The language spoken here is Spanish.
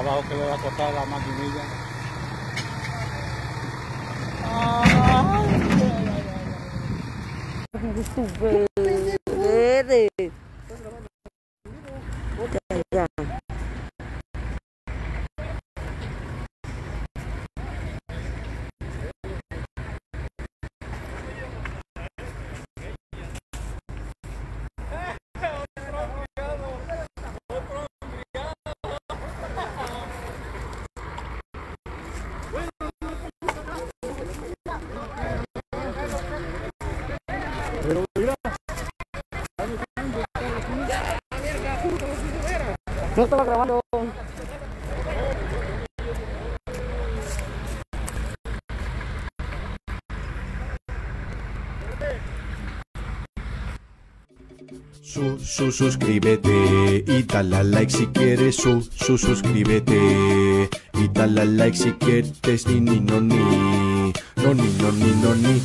trabajo que le va a costar a la maquinilla. Ya. Pero mira, No estaba grabando. Suscríbete y dale a like si quieres. Suscríbete y dale a like si quieres. Ni no ni no ni no ni no ni.